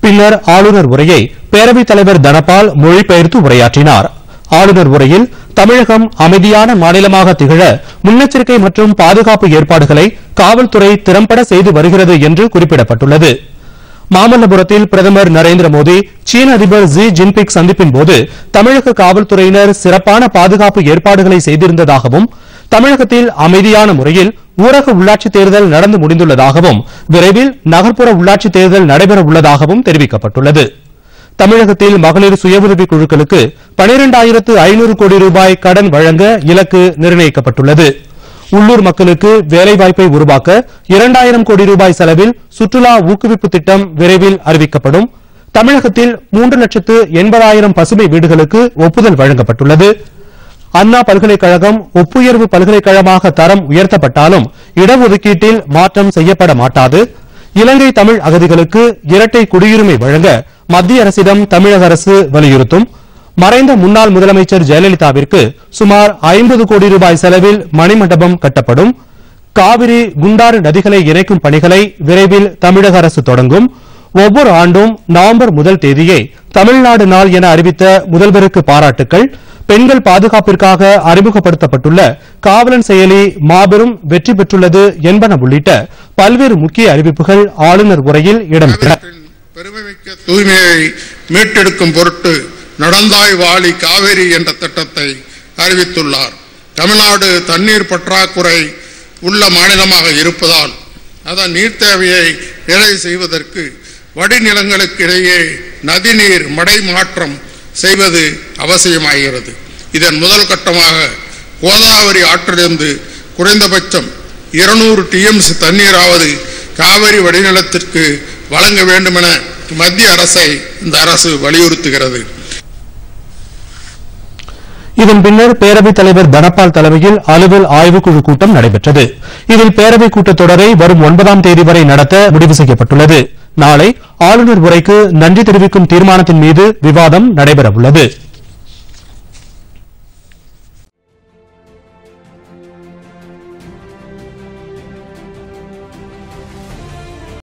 பின்னர் ஆளுநர் உரையை பேரவைத் தலைவர் தனபால் மொழிபெயர்த்து உரையாற்றினார். ஆளுநர் உரையில் தமிழகம் அமைதியான மாநிலமாக திகழ முன்னெச்சரிக்கை மற்றும் பாதுகாப்பு ஏற்பாடுகளை காவல்துறை திறம்பட செய்து வருகிறது என்று குறிப்பிடப்பட்டுள்ளது. மாமல்லபுரத்தில் பிரதமர் நரேந்திர மோடி சீன அதிபர் ஜி ஜின்பிங் சந்திப்பின்போது தமிழக காவல்துறையினர் சிறப்பான பாதுகாப்பு ஏற்பாடுகளை செய்திருந்ததாகவும் தமிழகத்தில் அமைதியான முறையில் ஊரக உள்ளாட்சித் தேர்தல் நடந்து முடிந்துள்ளதாகவும் விரைவில் நகர்ப்புற உள்ளாட்சித் தேர்தல் நடைபெற உள்ளதாகவும் தெரிவிக்கப்பட்டுள்ளது. தமிழகத்தில் மகளிர் சுய உதவிக் குழுக்களுக்கு 12,500 கோடி ரூபாய் கடன் வழங்க இலக்கு நிர்ணயிக்கப்பட்டுள்ளது. உள்ளூர் மக்களுக்கு வேலைவாய்ப்பை உருவாக்க 2,000 கோடி ரூபாய் செலவில் சுற்றுலா ஊக்குவிப்பு திட்டம் விரைவில் அறிவிக்கப்படும். தமிழகத்தில் 3,80,000 பசுமை வீடுகளுக்கு ஒப்புதல் வழங்கப்பட்டுள்ளது. அண்ணா பல்கலைக்கழகம் ஒப்புயர்வு பல்கலைக்கழகமாக தரம் உயர்த்தப்பட்டாலும் இடஒதுக்கீட்டில் மாற்றம் செய்யப்பட மாட்டாது. இலங்கை தமிழ் அகதிகளுக்கு இரட்டை குடியுரிமை வழங்க மத்திய அரசிடம் தமிழக அரசு வலியுறுத்தும். மறைந்த முன்னாள் முதலமைச்சர் ஜெயலலிதாவிற்கு சுமார் 50 கோடி ரூபாய் செலவில் மணிமண்டபம் கட்டப்படும். காவிரி குண்டாறு நதிகளை இணைக்கும் பணிகளை விரைவில் தமிழக அரசு தொடங்கும். ஒவ்வொரு ஆண்டும் நவம்பர் 1 தேதியை தமிழ்நாடு நாள் என அறிவித்த முதல்வருக்கு பாராட்டுக்கள். பெண்கள் பாதுகாப்பிற்காக அறிமுகப்படுத்தப்பட்டுள்ள காவலன் செயலி மாபெரும் வெற்றி பெற்றுள்ளது என்பன உள்ளிட்ட பல்வேறு முக்கிய அறிவிப்புகள் ஆளுநர் உரையில் இடம்பெற்றன. பெருமைமிக்க தூய்மையை மீட்டெடுக்கும் பொருட்டு நடந்தாய் வாழி காவேரி என்ற திட்டத்தை அறிவித்துள்ளார். தமிழ்நாடு தண்ணீர் பற்றாக்குறை உள்ள மாநிலமாக இருப்பதால் அதன் நீர் தேவையை நிறைவு செய்வதற்கு வடிநிலங்களுக்கு இடையே நதிநீர் மடை மாற்றம் செய்வது அவசியமாகிறது. இதன் முதல் கட்டமாக கோதாவரி ஆற்றிலிருந்து குறைந்தபட்சம் 200 TMC தண்ணீராவது காவிரி வடிநிலத்திற்கு வழங்க வேண்டும் என மத்திய அரசை இந்த அரசு வலியுறுத்துகிறது. இதன் பின்னர் பேரவைத் தலைவர் தனபால் தலைமையில் அலுவல் ஆய்வுக்குழு கூட்டம் நடைபெற்றது. இதில் பேரவை கூட்டத்தொடரை வரும் 9ஆம் தேதி வரை நடத்த முடிவு செய்யப்பட்டுள்ளது. நாளை ஆளுநர் உரைக்கு நன்றி தெரிவிக்கும் தீர்மானத்தின் மீது விவாதம் நடைபெறவுள்ளது.